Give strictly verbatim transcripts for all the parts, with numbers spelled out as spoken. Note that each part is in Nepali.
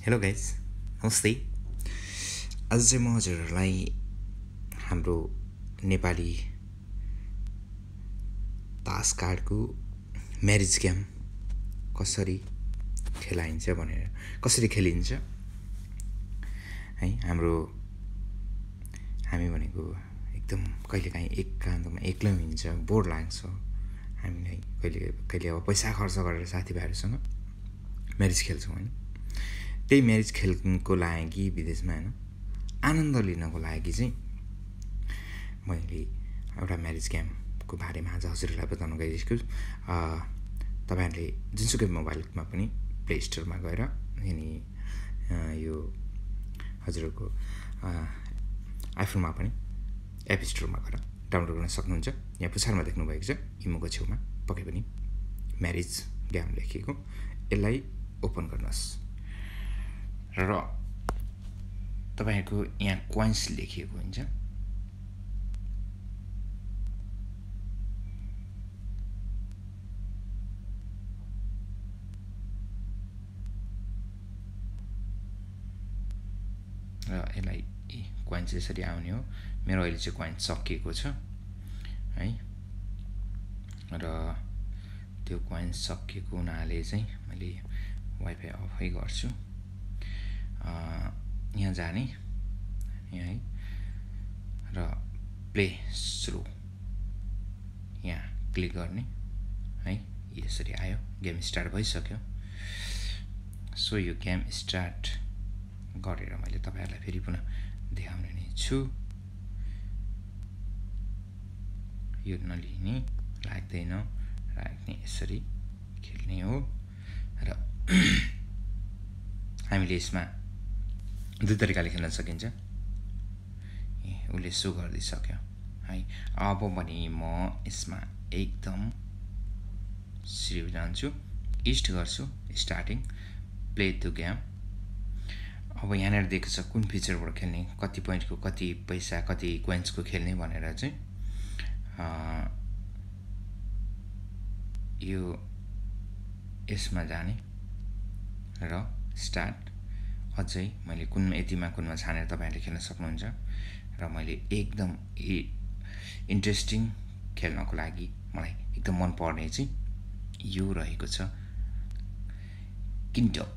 हेलो गाइज, नमस्ते। आज चाहिँ म हजुरहरूलाई हाम्रो नेपाली तास कार्डको म्यारेज गेम कसरी खेलाइन्छ भनेर कसरी खेलिन्छ है। हाम्रो हामी भनेको एकदम कहिलेकाहीँ एकान्तमा एक्लै हुन्छ, बोर लाग्छ हामीलाई। कहिले कहिले अब पैसा खर्च गरेर साथीभाइहरूसँग म्यारेज खेल्छौँ होइन। त्यही म्यारेज खेल्नको लागि विदेशमा होइन आनन्द लिनको लागि चाहिँ मैले एउटा म्यारेज गेमको बारेमा आज हजुरहरूलाई बताउन गइरहेको छु। तपाईँहरूले जुनसुकै मोबाइलमा पनि प्ले स्टोरमा गएर अनि यो हजुरको आइफोनमा पनि एप स्टोरमा गएर डाउनलोड गर्न सक्नुहुन्छ। यहाँ पुछारमा देख्नुभएको छ इमोको छेउमा पक्कै पनि म्यारेज गेम लेखिएको, यसलाई ओपन गर्नुहोस् र तपाईँको यहाँ कोइन्स लेखिएको हुन्छ। र यसलाई कोइन्स यसरी आउने हो। मेरो अहिले चाहिँ कोइन्स सकिएको छ है, र त्यो कोइन्स सकिएको हुनाले चाहिँ मैले वाइफाई अफै गर्छु। यहाँ जाने यहाँ है र प्ले सुरु यहाँ क्लिक गर्ने है। यसरी आयो, गेम स्टार्ट भइसक्यो। सो यो गेम स्टार्ट गरेर मैले तपाईहरुलाई फेरि पुनः देखाउने नै छु। यो नलिने लाग्दैन, राख्ने यसरी खेल्ने हो। र हामीले यसमा दुई तरिकाले खेल्न सकिन्छ। उसले सो गरिदिसक्यो है। अब पनि म यसमा एकदम सिरियस जान्छु, इस्ट गर्छु, स्टार्टिङ प्ले द गेम। अब यहाँनिर दिएको छ कुन फिचरबाट खेल्ने, कति पोइन्टको, कति पैसा, कति कोइन्सको खेल्ने भनेर चाहिँ यो यसमा जाने र स्टार्ट। अझै मैले कुनमा यतिमा कुनमा छानेर तपाईहरुले खेल्न सक्नुहुन्छ। र मैले एकदम इन्ट्रेस्टिङ खेल्नको लागि मलाई एकदम मन पर्ने चाहिँ यो रहेको छ, किन्डम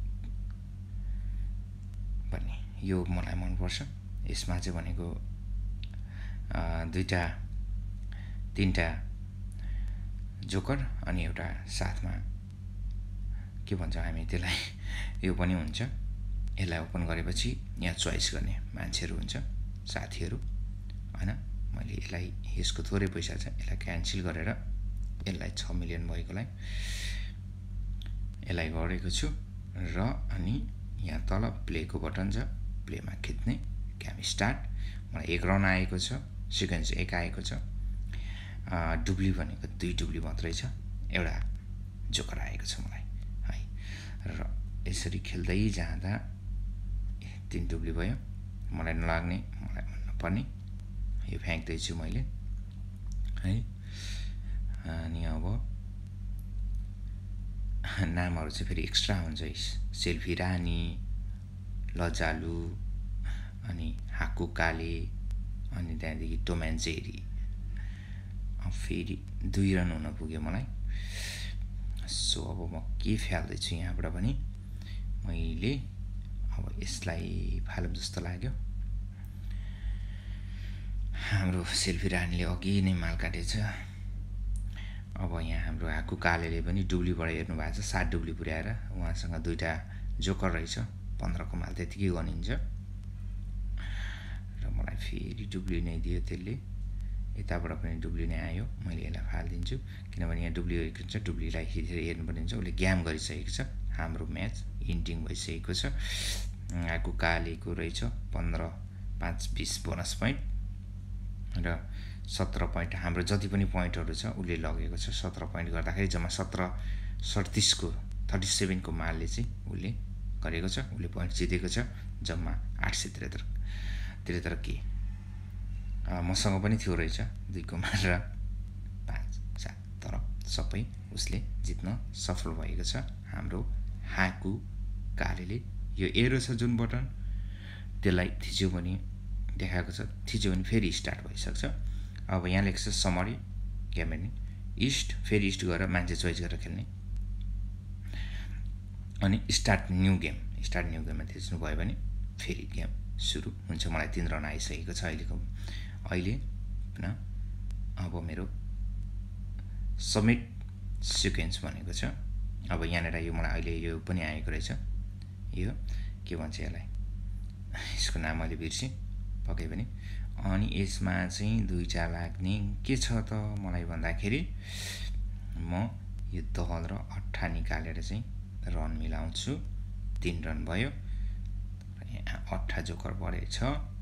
भन्ने। यो मलाई मन पर्छ। यसमा चाहिँ भनेको दुईटा तीनटा जोकर अनि एउटा साथमा के भन्छ हामी त्यसलाई, यो पनि हुन्छ। यसलाई ओपन गरेपछि यहाँ चोइस गर्ने मान्छेहरू हुन्छ, साथीहरू हैन। मैले यसलाई यसको थोरै पैसा छ, यसलाई क्यान्सल गरेर यसलाई छ मिलियन भएकोलाई यसलाई गरेको छु। र अनि यहाँ तल प्लेको बटन छ, प्लेमा खिच्ने, गेम स्टार्ट। मलाई एक रन आएको छ, सिक्वेन्स एक आएको छ। डुब्ली भनेको दुई डुब्ली मात्रै छ, एउटा जोकर आएको छ मलाई है। र यसरी खेल्दै जाँदा तीन डुब्ली भयो। मलाई नलाग्ने, मलाई नपर्ने यो फ्याँक्दैछु मैले है। अनि अब नामहरू चाहिँ फेरि एक्स्ट्रा हुन्छ। सेल्फी रानी, लजालु, अनि हाकु काले, अनि त्यहाँदेखि टम एन्ड जेरी। फेरि दुई रन हुन पुग्यो मलाई। सो अब म के फाल्दैछु यहाँबाट पनि मैले अब यसलाई फालम जस्तो लाग्यो। हाम्रो सेल्फी रानीले अघि नै माल काटेछ। अब यहाँ हाम्रो हाकु कालेले पनि डुब्लीबाट हेर्नु भएको छ, सात डुब्ली पुर्याएर उहाँसँग दुईटा जोकर रहेछ। पन्ध्रको माल त्यतिकै गनिन्छ। र मलाई फेरि डुब्ली नै दियो त्यसले। यताबाट पनि डुब्ली नै आयो। मैले यसलाई फालिदिन्छु किनभने यहाँ डुब्ली गरेको हुन्छ। डुब्लीलाई हेर्नुपर्ने हुन्छ। उसले ग्याम गरिसकेको छ। हाम्रो म्याच इन्डिङ भइसकेको छ। हाकु कालेको रहेछ पन्ध्र पाँच बिस बोनस पोइन्ट र सत्र पोइन्ट। हाम्रो जति पनि पोइन्टहरू छ उसले लगेको छ। सत्र पोइन्ट गर्दाखेरि जम्मा सत्र सडतिसको थर्टी सेभेनको मालले चाहिँ उसले गरेको छ। उसले पोइन्ट जितेको छ जम्मा आठ सय त्रिहत्तर त्रिहत्तर के। मसँग पनि थियो रहेछ दुईको माल र पाँच सात, तर सबै उसले जित्न सफल भएको छ हाम्रो हाकु कालेले यो एरो छ जुन बटन त्यसलाई थिच्यो भने देखाएको छ, थिच्यो भने फेरि स्टार्ट भइसक्छ। अब यहाँ लेख्छ समरी गेम हेर्ने इस्ट, फेरि इस्ट गरेर मान्छे चोइस गरेर खेल्ने अनि start new game, start new गेममा थिच्नु भयो भने फेरि गेम सुरु हुन्छ। मलाई तीन रन आइसकेको छ अहिलेको अहिले न। अब मेरो सबमिट सिक्वेन्स भनेको छ। अब यहाँनिर यो मलाई अहिले यो पनि आएको रहेछ, यो के भन्छ यसलाई, यसको नाम मैले बिर्सेँ पक्कै पनि। अनि यसमा चाहिँ दुईटा लाग्ने के छ त मलाई भन्दाखेरि म यो दल र अट्ठा निकालेर चाहिँ रन मिलाउँछु। तीन रन भयो, यहाँ अट्ठा जोकर परेछ।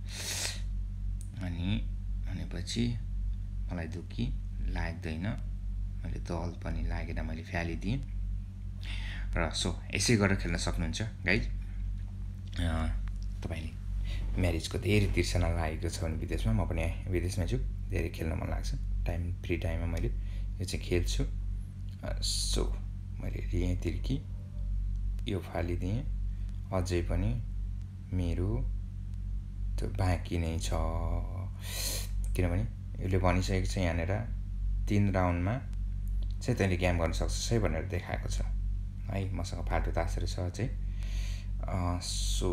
अनि भनेपछि मलाई दुःखी लाग्दैन, मैले दल पनि लागेन, मैले फ्यालिदिएँ र सो यसै गरेर खेल्न सक्नुहुन्छ गाइज। तपाईँले म्यारिजको धेरै तिर्सना लागेको छ भने विदेशमा, म पनि विदेशमा छु, धेरै खेल्न मन लाग्छ, टाइम फ्री टाइममा मैले यो चाहिँ खेल्छु। सो मैले लिएँ तिर्की, यो फालिदिएँ, अझै पनि मेरो त्यो बाँकी नै छ, किनभने यसले भनिसकेको छ यहाँनिर तीन राउन्डमा चाहिँ तैँले गेम गर्न सक्छस् है भनेर देखाएको छ है। मसँग फाल्टो तासहरू छ अझै। सो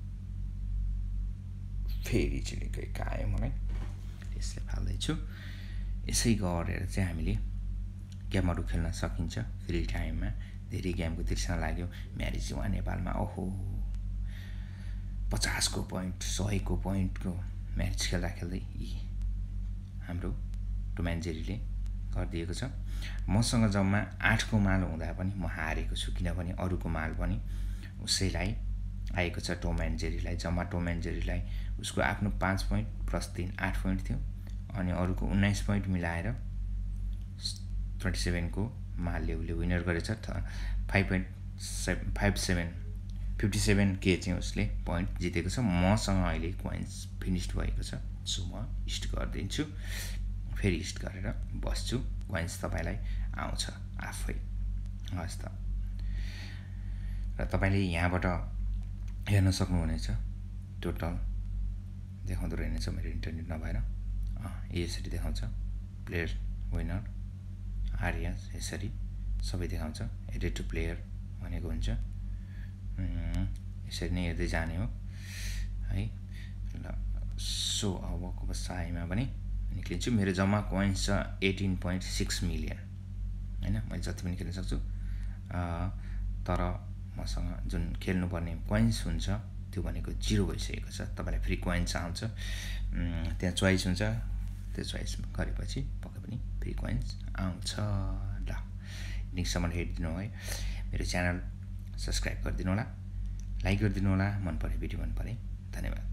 फेरि चिलिकै आयो मलाई, यसले फाल्दैछु। यसै गरेर चाहिँ हामीले गेमहरू खेल्न सकिन्छ फ्री टाइममा। धेरै गेमको तिर्सना लाग्यो। म्यारिज उहाँ नेपालमा ओहो पचासको पोइन्ट सयको पोइन्टको म्याच खेल्दा खेल्दै यी हाम्रो टम एन्ड जेरीले गरिदिएको छ। मसँग जम्मा आठको माल हुँदा पनि म हारेको छु, किनभने अरूको माल पनि उसैलाई आएको छ, टम एन्ड जेरीलाई। जम्मा टम एन्ड जेरीलाई उसको आफ्नो पाँच पोइन्ट प्लस तिन आठ पोइन्ट थियो, अनि अरूको उन्नाइस पोइन्ट मिलाएर ट्वेन्टी सेभेनको मालले उसले विनर गरेछ। Five point seven five seven fifty seven के चाहिँ उसले पोइन्ट जितेको छ। मसँग अहिले कोइन्स फिनिस्ड भएको छ, सो म इस्ट गरिदिन्छु, फेरि इस्ट गरेर बस्छु। कोइन्स तपाईँलाई आउँछ आफै, हस् त। र तपाईँले यहाँबाट हेर्न सक्नुहुनेछ, टोटल देखाउँदो रहेछ मेरो इन्टरनेट नभएर। यसरी देखाउँछ प्लेयर विनर आर्यस, यसरी सबै देखाउँछ। एडेड टु प्लेयर भनेको हुन्छ, यसरी नै हेर्दै जाने हो है। ल सो अबको बसाइमा पनि निक्लिन्छु। मेरो जम्मा कोइन्स छ एटिन पोइन्ट सिक्स मिलियन होइन, मैले जति पनि खेल्न सक्छु। तर मसँग जुन खेल्नुपर्ने कोइन्स हुन्छ त्यो भनेको जिरो भइसकेको छ। तपाईँलाई फ्री कोइन्स आउँछ, त्यहाँ चोइस हुन्छ, त्यो चोइस गरेपछि पक्कै पनि फ्री कोइन्स आउँछ। ल निकसम्म हेरिदिनु है, मेरो च्यानल सब्सक्राइब गरिदिनु होला, लाइक गरिदिनु होला, मन परे भिडियो मन परे। धन्यवाद।